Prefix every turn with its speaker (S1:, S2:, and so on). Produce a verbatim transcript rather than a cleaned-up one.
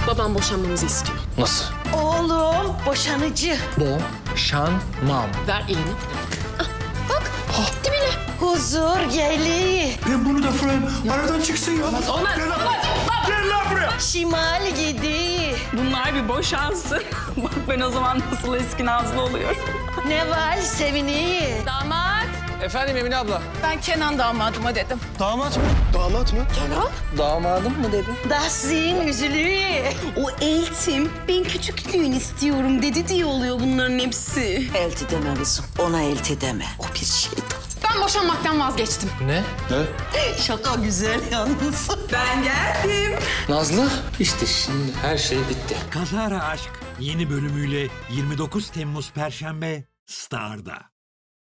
S1: Babam boşanmamızı istiyor.
S2: Nasıl?
S3: Oğlum boşanıcı.
S2: Boşanmam.
S1: Ver elini. Ah, bak dibine.
S3: Huzur geliyor.
S4: Ben bunu da fırlayayım. Aradan çıksın ya.
S1: Olmaz. Olmaz.
S4: Gel lan buraya.
S3: Şimal gidiyor.
S5: Bunlar bir boşansın. Bak ben o zaman nasıl eski Nazlı oluyorum.
S3: Ne var seviniyor.
S1: Damat.
S2: Efendim Emine abla.
S5: Ben Kenan damadıma dedim.
S4: Damat mı? Damat mı?
S2: Damadım mı dedi?
S3: Dahsin üzülüyor.
S5: O eltim ben küçüklüğünü istiyorum dedi diye oluyor bunların hepsi.
S3: Elti deme kızım. Ona elti deme. O bir şeytan.
S1: Ben boşanmaktan vazgeçtim.
S2: Ne?
S3: Şaka güzel yalnız.
S5: Ben geldim.
S2: Nazlı? İşte şimdi her şey bitti.
S6: Kazara Aşk yeni bölümüyle yirmi dokuz Temmuz Perşembe Star'da.